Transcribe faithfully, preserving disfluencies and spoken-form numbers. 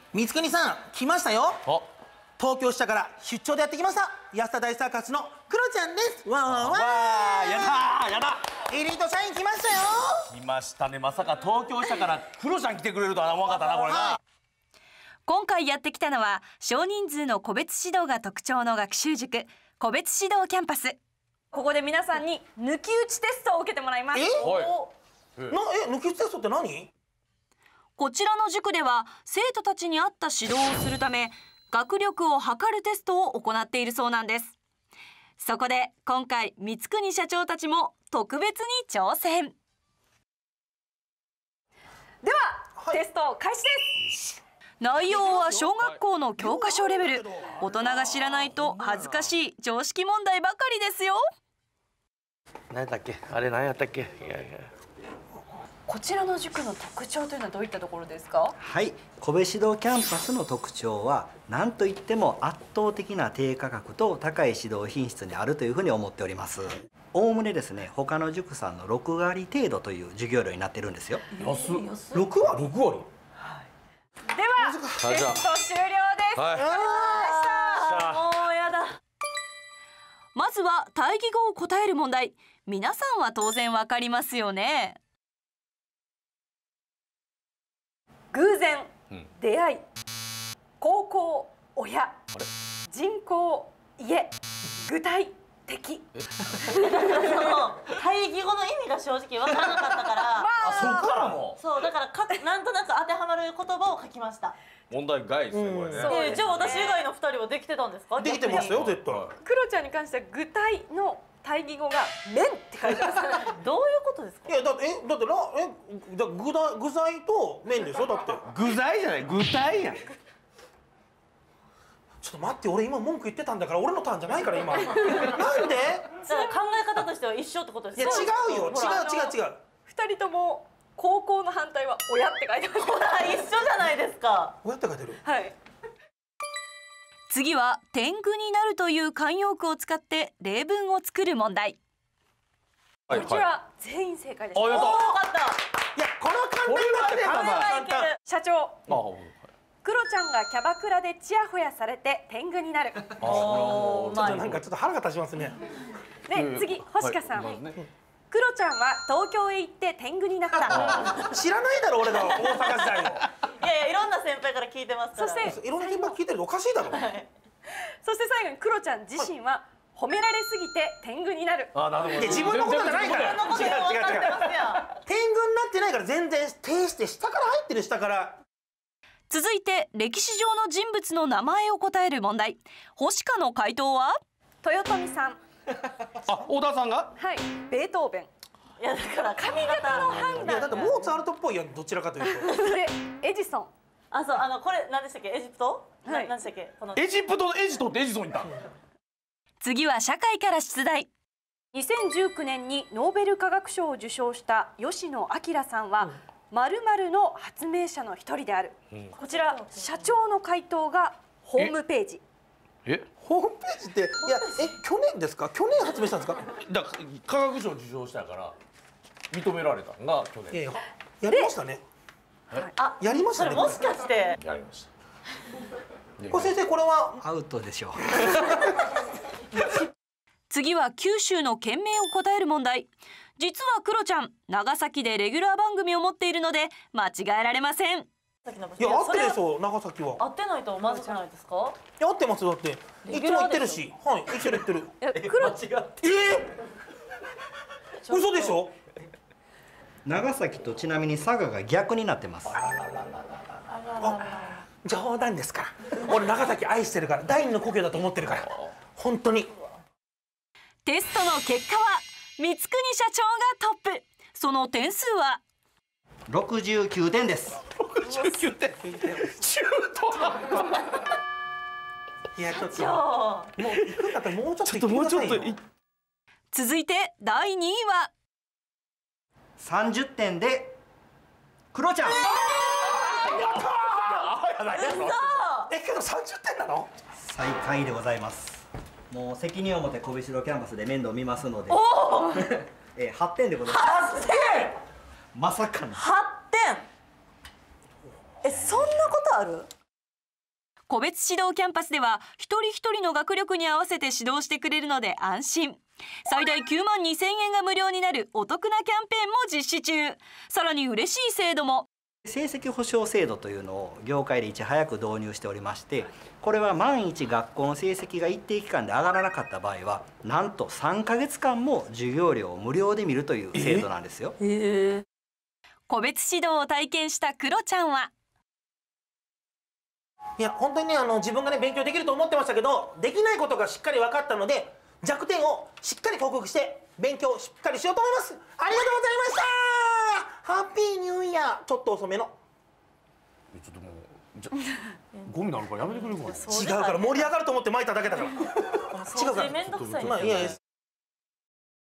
光國さん来ましたよ。東京下から出張でやってきました安田大サーカスのクロちゃんです。わーわーわー。 やだやだ。 エリート社員来ましたよ。 来ましたね。まさか東京下からクロちゃん来てくれるとは思わなかったなこれな、はい。 今回やってきたのは少人数の個別指導が特徴の学習塾個別指導キャンパス。ここで皆さんに抜き打ちテストを受けてもらいます。 え？ はいなえ抜き打ちテストって何？ こちらの塾では生徒たちに合った指導をするため学力を測るテストを行っているそうなんです。そこで今回光國社長たちも特別に挑戦。では、はい、テスト開始です。内容は小学校の教科書レベル。大人が知らないと恥ずかしい常識問題ばかりですよ。 何だっけあれ何やったっけ。いやいやこちらの塾の特徴というのはどういったところですか？ はい、個別指導キャンパスの特徴は何といっても圧倒的な低価格と高い指導品質にあるというふうに思っております。おおむねですね、他の塾さんのろく割程度という授業料になってるんですよ。 安っ。 ろく割？ ろく割。 ではテスト終了です。 はい。 もうやだ。まずは対義語を答える問題。皆さんは当然わかりますよね。偶然、うん、出会い、高校、親、人口、家、具体、敵。 対義語の意味が正直わからなかったから、まあ、そこからもそうだからかなんとなく当てはまる言葉を書きました。 問題外ですねこれね。 えじゃあ私以外のふたりはできてたんですか？ できてましたよ絶対。 クロちゃんに関しては具体の対義語が麺って書いてます。 どういうことですか？ いやだってえだってらえだ具材具材と麺でしょだって。 具材じゃない具体やん。 ちょっと待って俺今文句言ってたんだから俺のターンじゃないから今。なんで？ だから考え方としては一緒ってことです。 いや違うよ違う違う違う。 二人とも高校の反対は親って書いてます。 ほら一緒じゃないですか。 親って書いてる。 はい。次は天狗になるという慣用句を使って例文を作る問題。こちら全員正解です。 あ、やった。 よかった。 いやこれは簡単だってこれはいける。 社長。クロちゃんがキャバクラでチヤホヤされて天狗になる。 おお、 ちょっとなんかちょっと腹が立ちますね。 で次星香さん。クロちゃんは東京へ行って天狗になった。 知らないだろ俺が大阪時代を。 いやいやいろんな先輩から聞いてますから。 そしていろんな先輩聞いてるとおかしいだろ。 そして最後にクロちゃん自身は褒められすぎて天狗になる。 あ、なるほど。 自分のことじゃないから。 自分のことで分かってますやん。 天狗になってないから全然定して下から入ってる下から。 続いて歴史上の人物の名前を答える問題。星香の回答は豊臣さん。 あ、小田さんが？ はい、ベートーベン。 いやだから髪型の判断。 いやだってモーツァルトっぽいやんどちらかというと。 でエジソン。 あ、そうあのこれ何でしたっけエジプト？ はい。 何でしたっけこの。 エジプトのエジトってエジソンいった。 次は社会から出題。にせんじゅうきゅうねんにノーベル化学賞を受賞した吉野彰さんは〇〇の発明者の一人である。うん、こちら社長の回答がホームページ。 え？ ホームページっていやえ去年ですか？去年発明したんですか？ だから科学賞受賞したから認められたのが去年。 いやいややりましたね。 あ、 やりましたね。 もしかしてやりました。 これ先生これはアウトでしょう。 次は九州の県名を答える問題。実はクロちゃん長崎でレギュラー番組を持っているので間違えられません。 いや合ってるでしょ長崎は。 合ってないとまずくないですか？ いや合ってますだっていつも言ってるし、はい一緒に言ってる。 えクロ違って。 えー、嘘でしょ？ 長崎とちなみに佐賀が逆になってます。 あ、冗談ですから。俺長崎愛してるから第二の故郷だと思ってるから本当に。 テストの結果は光國社長がトップ。その点数はろくじゅうきゅうてんです。 ろくじゅうきゅうてん。中途半端。 いやちょっともう行くんだったらもうちょっと行ってくださいよ。 続いてだいにいはさんじゅってんでクロちゃん。ええけどさんじゅってんなの？ 最下位でございます。もう責任を持って個別指導キャンパスで面倒見ますので。えはってんでございます。 はってん。 まさかのはってん。えそんなことある？ 個別指導キャンパスでは一人一人の学力に合わせて指導してくれるので安心。最大きゅうまんにせんえんが無料になるお得なキャンペーンも実施中。さらに嬉しい制度も。 成績保証制度というのを業界でいち早く導入しておりまして、これは万一学校の成績が一定期間で上がらなかった場合はなんとさんかげつかんも授業料を無料で見るという制度なんですよ。 えー、 個別指導を体験したクロちゃんは、 いや本当にねあの自分がね勉強できると思ってましたけど、できないことがしっかり分かったので弱点をしっかり克服して勉強しっかりしようと思います。ありがとうございました。ハッピーニューイヤー。ちょっと遅めの。 ちょっともうじゃゴミなのからやめてくれるかな。 違うから盛り上がると思って巻いただけだから。 掃除めんどくさいですよね。 まあいやいや